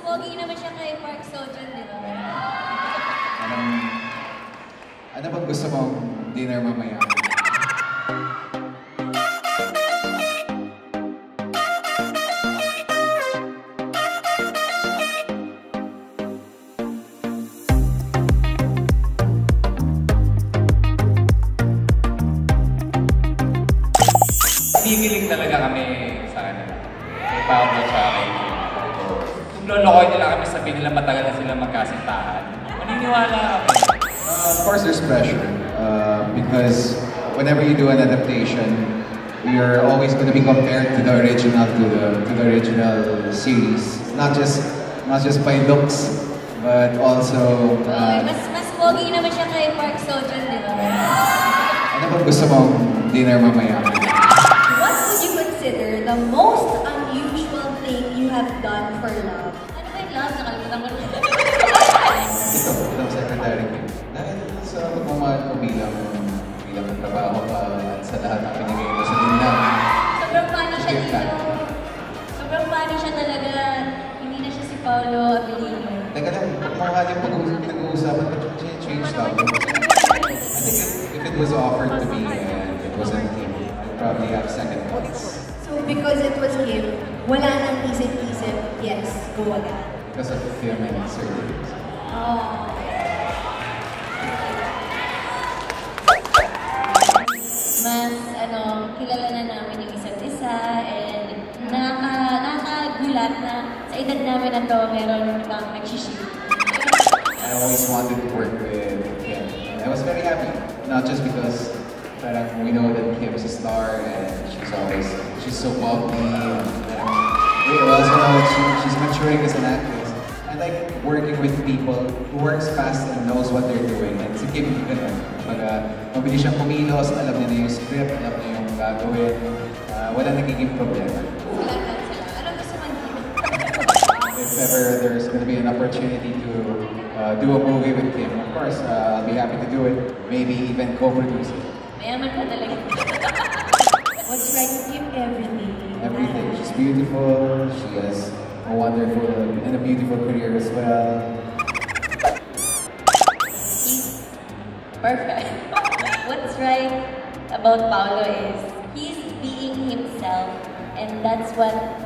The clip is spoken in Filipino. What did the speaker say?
pogi naman siya kay Park Seo-joon, di ba? Ano bang gusto mong dinner mamaya? Kinikilig talaga kami sa kanila. Kay Paulo siya kay KimPau. Kung lolokoy nila kami, sabihin nila matagal na sila magkasintahan. Maniniwala kami. Of course, there's pressure because whenever you do an adaptation, you're always going to be compared to the original, to the original series. Not just by looks, but also. Mas pogi naman siya kay Park Seo-joon, di ba? Ano bang gusto mong dinner mamaya? What would you consider the most unusual thing you have done for love? Ano ba yung love? Nakalimutan ko na. Itong secretary ko. Dahil sa pagmamahal ko bilang trabaho pa at sa lahat ng pinigay ko sa Linlang. Sobrang funny siya dito. Sobrang funny siya talaga. Hindi na siya si Paulo Avelino. Teka lang, pagmamahal yung pag-uusapan, change topic. I think if it was offered to me and it wasn't him, I'd probably have second thoughts. So because it was him, wala nang isip-isip, yes, go agad. Because of him and surgeries. Oh. Mas, kilala na namin yung isa't isa and nakakagulat na sa edad namin na to, meron ibang nagsiship. I always wanted to work with Kim. And I was very happy, not just because we know that Kim is a star and she's so bubbly. We also know that she's maturing as an actress. I like working with people who works fast and knows what they're doing. And si Kim, ganun. Mabilis siyang kumilos, alam niya na yung script, alam niya yung gagawin. Wala nagiging problema. Ano gusto man dito? If ever there's going to be an opportunity to do a movie with Kim, of course, I'll be happy to do it. Maybe even co-produce it. Mayaman ka talaga. What's right with Kim? Everything. Everything. She's beautiful. She has a wonderful and a beautiful career as well. He's perfect. What's right about Paulo is he's being himself, and that's what